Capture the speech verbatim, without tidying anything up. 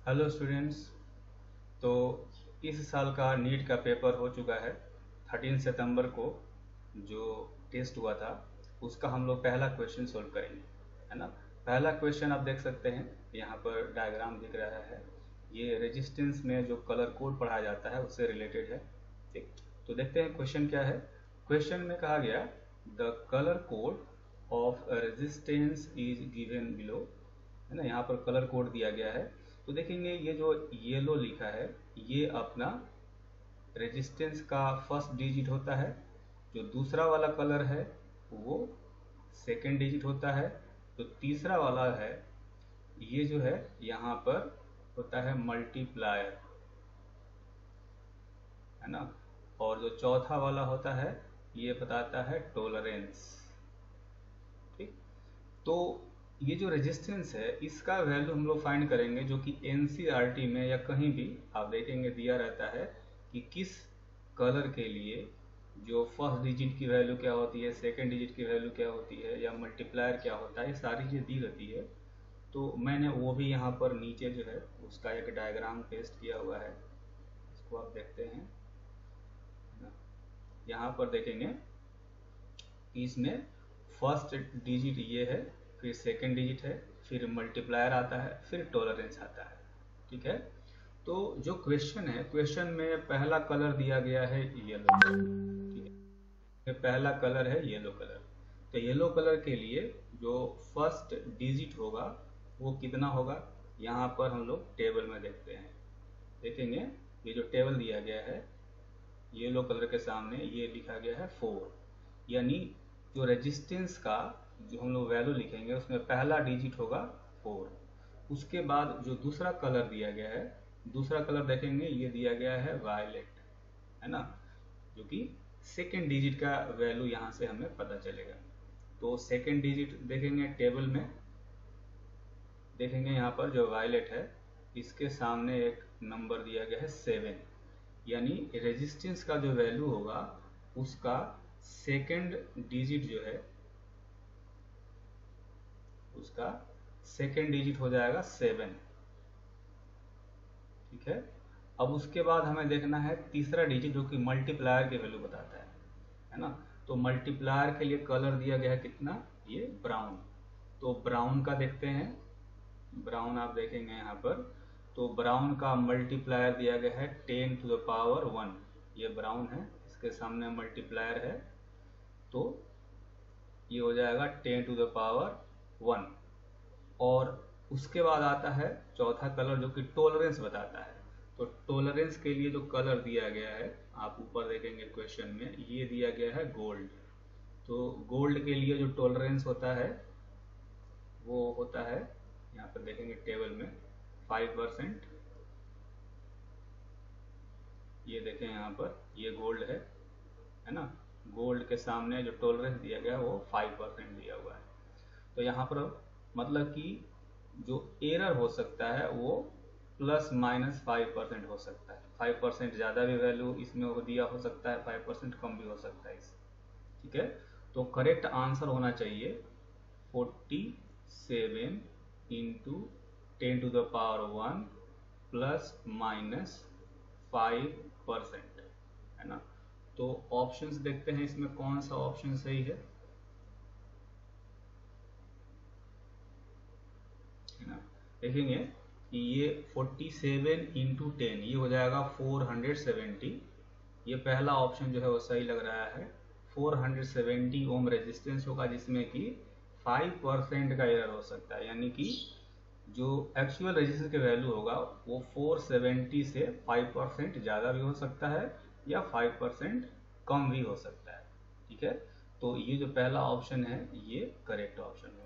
Hello students. तो इस साल का नीट का पेपर हो चुका है। थर्टीन सितंबर को जो टेस्ट हुआ था उसका हम लोग पहला क्वेश्चन सोल्व करेंगे, है ना। पहला क्वेश्चन आप देख सकते हैं, यहाँ पर डायग्राम दिख रहा है। ये रेजिस्टेंस में जो कलर कोड पढ़ाया जाता है उससे रिलेटेड है। ठीक, तो देखते हैं क्वेश्चन क्या है। क्वेश्चन में कहा गया the colour code of resistance is given below, है ना। यहाँ पर कलर कोड दिया गया है। तो देखेंगे ये जो येलो लिखा है ये अपना रेजिस्टेंस का फर्स्ट डिजिट होता है। जो दूसरा वाला कलर है वो सेकेंड डिजिट होता है। जो तीसरा वाला है ये जो है यहाँ पर होता है मल्टीप्लायर, है ना। और जो चौथा वाला होता है ये बताता है टॉलरेंस। ठीक, तो ये जो रेजिस्टेंस है इसका वैल्यू हम लोग फाइंड करेंगे, जो कि एनसीईआरटी में या कहीं भी आप देखेंगे दिया रहता है कि किस कलर के लिए जो फर्स्ट डिजिट की वैल्यू क्या होती है, सेकंड डिजिट की वैल्यू क्या होती है, या मल्टीप्लायर क्या होता है, ये सारी चीज़ें दी रहती है। तो मैंने वो भी यहाँ पर नीचे जो है उसका एक डायग्राम पेस्ट किया हुआ है, इसको आप देखते हैं। यहाँ पर देखेंगे कि इसमें फर्स्ट डिजिट ये है, फिर सेकेंड डिजिट है, फिर मल्टीप्लायर आता है, फिर टॉलरेंस आता है। ठीक है, तो जो क्वेश्चन है, क्वेश्चन में पहला कलर दिया गया है येलो। ठीक है, पहला कलर है येलो कलर। तो येलो कलर के लिए जो फर्स्ट डिजिट होगा वो कितना होगा, यहाँ पर हम लोग टेबल में देखते हैं। देखेंगे ये जो टेबल दिया गया है येलो कलर के सामने ये लिखा गया है फोर, यानी जो रेजिस्टेंस का जो हम लोग वैल्यू लिखेंगे उसमें पहला डिजिट होगा फोर। उसके बाद जो दूसरा कलर दिया गया है, दूसरा कलर देखेंगे ये दिया गया है वायलेट, है ना, जो कि सेकेंड डिजिट का वैल्यू यहाँ से हमें पता चलेगा। तो सेकेंड डिजिट देखेंगे टेबल में, देखेंगे यहाँ पर जो वायलेट है इसके सामने एक नंबर दिया गया है सेवन, यानी रेजिस्टेंस का जो वैल्यू होगा उसका सेकेंड डिजिट जो है उसका सेकेंड डिजिट हो जाएगा सेवन। ठीक है, अब उसके बाद हमें देखना है तीसरा डिजिट जो कि मल्टीप्लायर की वैल्यू बताता है, है ना। तो मल्टीप्लायर के लिए कलर दिया गया है कितना, ये ब्राउन। तो ब्राउन का देखते हैं, ब्राउन आप देखेंगे यहाँ पर, तो ब्राउन का मल्टीप्लायर दिया गया है ten to the power one. ये ब्राउन है, इसके सामने मल्टीप्लायर है तो ये हो जाएगा ten to the power one. और उसके बाद आता है चौथा कलर जो कि टॉलरेंस बताता है। तो टॉलरेंस के लिए जो कलर दिया गया है आप ऊपर देखेंगे क्वेश्चन में ये दिया गया है गोल्ड। तो गोल्ड के लिए जो टॉलरेंस होता है वो होता है, यहाँ पर देखेंगे टेबल में फाइव परसेंट। ये देखें यहाँ पर ये गोल्ड है, है ना। गोल्ड के सामने जो टॉलरेंस दिया गया है वो फाइव परसेंट दिया हुआ है। तो यहाँ पर मतलब कि जो एरर हो सकता है वो प्लस माइनस फाइव परसेंट हो सकता है। फाइव परसेंट ज़्यादा भी वैल्यू इसमें हो दिया हो सकता है, फाइव परसेंट कम भी हो सकता है इस। ठीक है, तो करेक्ट आंसर होना चाहिए forty seven into ten to the power one plus minus five percent, है ना। तो ऑप्शंस देखते हैं इसमें कौन सा ऑप्शन सही है, है ना। देखेंगे कि ये फोर्टी सेवन इंटू टेन ये हो जाएगा फोर हंड्रेड सेवेंटी। ये पहला ऑप्शन जो है वो सही लग रहा है। Four hundred seventy ohm resistance होगा जिसमें कि फाइव परसेंट का एरर हो सकता है, यानी कि जो एक्चुअल रेजिस्टेंस का वैल्यू होगा वो फोर सेवेंटी से फाइव परसेंट ज़्यादा भी हो सकता है या फाइव परसेंट कम भी हो सकता है। ठीक है, तो ये जो पहला ऑप्शन है ये करेक्ट ऑप्शन है।